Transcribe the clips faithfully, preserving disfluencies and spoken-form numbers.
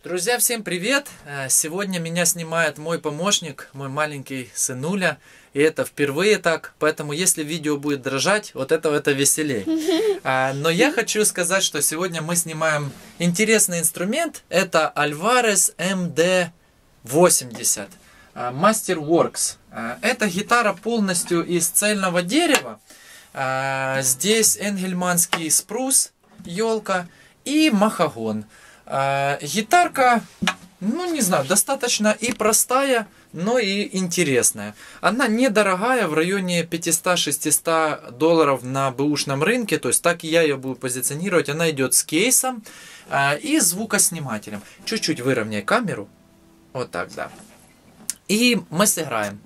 Друзья, всем привет! Сегодня меня снимает мой помощник, мой маленький сынуля. И это впервые так, поэтому если видео будет дрожать, вот этого это веселей. Но я хочу сказать, что сегодня мы снимаем интересный инструмент. Это Alvarez эм дэ восемьдесят Masterworks. Это гитара полностью из цельного дерева. Здесь энгельманский спрус, елка и махагон. Гитарка, ну не знаю, достаточно и простая, но и интересная. Она недорогая, в районе пятьсот-шестьсот долларов на бэушном рынке. То есть так я ее буду позиционировать. Она идет с кейсом и звукоснимателем. Чуть-чуть выровняй камеру. Вот так, да. И мы сыграем.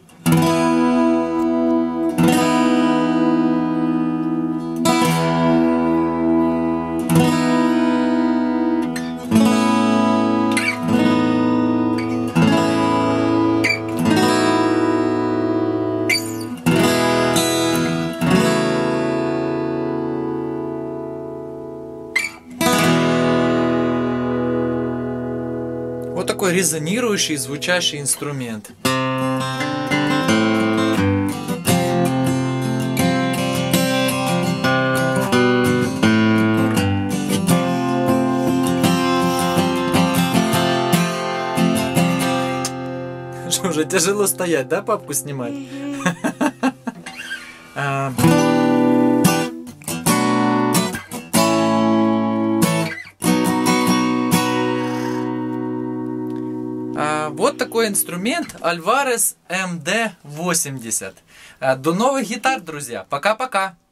Вот такой резонирующий, звучащий инструмент. Что, уже тяжело стоять, да, папку снимать? Вот такой инструмент Alvarez эм дэ восемьдесят. До новых гитар, друзья. Пока-пока.